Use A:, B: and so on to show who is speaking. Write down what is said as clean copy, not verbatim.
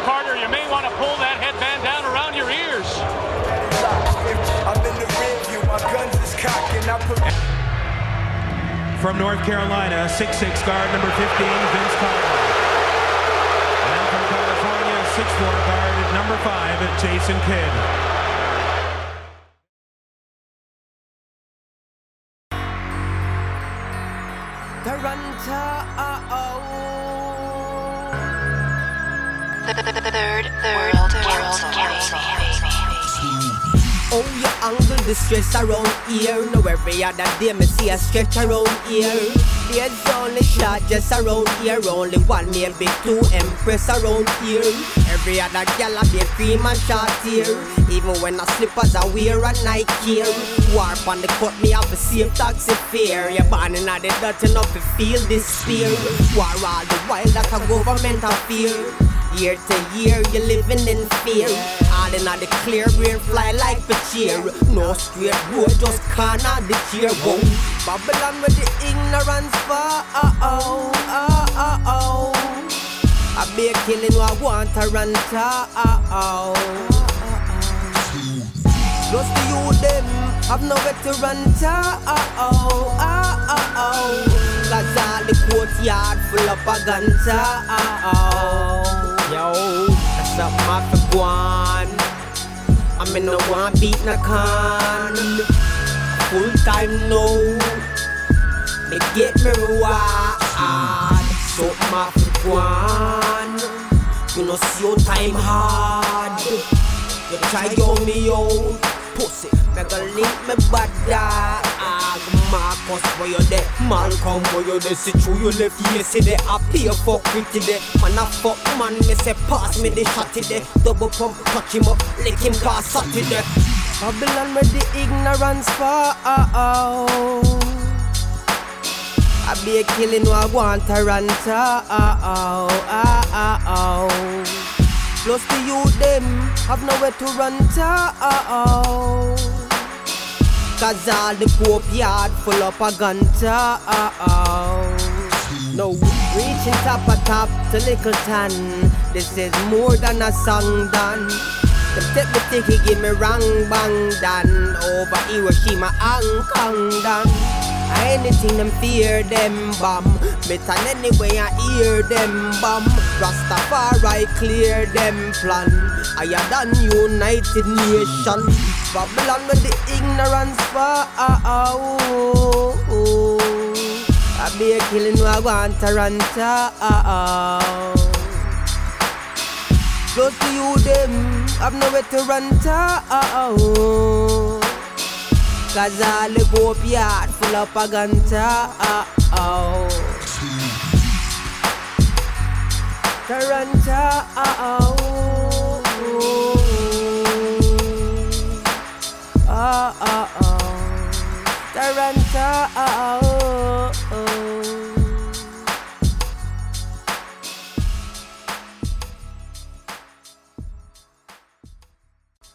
A: Carter, you may want to pull that headband down around your ears.
B: I'm in the rear view, my guns is cocking.
C: From North Carolina, 6'6" guard number 15, Vince Carter. And from California, 6'4" guard number 5, Jason Kidd.
D: Third World Council.
E: Oh, you angle the stress around here. No, every other day me see a stretch around here. There's only shot just around here. Only one male big two empress around here. Every other gal a be cream and short here. Even when I slippers I wear a Nike here. Warp on the cut me have a safe taxi fare. You're born in the dirt enough to feel despair. War all the while that a government affair. Year to year, you're living in fear. All in all the clear, brain fly like a cheer. No straight road, just corner the cheer. Whoa, Babylon with the ignorance for I be a killing what I want to run to Close to you them, have nowhere to run to Cause all the courtyard full of a ganja Yo, that's up my for one. I'm in no one beat na con. Full time no. They get me reward. So my for one. You know see your time hard. You try on me yo. Pussy, make a link me bada. Marcus where you there, Malcolm where you there. See through you left yesterday. I pay for pretty day. Man a fuck man, me say pass me the shot today. Double pump, touch him up, lick him pass Saturday. Babylon with the ignorance for I be a killing what I want to run to Plus to you them, have nowhere to run to Cause all the Pope yard full up a ganja No, reaching top a top to Littleton. This is more than a song done. Them take me ticky, give me wrong bang done. Over Hiroshima and Kangdon. Anything them fear them bomb. Better anyway I hear them bomb. Rastafari clear them plan. Higher than United Nations. Babylon with the ignorance for I be a killing who I want to run to Close to you them, have nowhere to run to Cause all the Pope yard full of a ganja To run to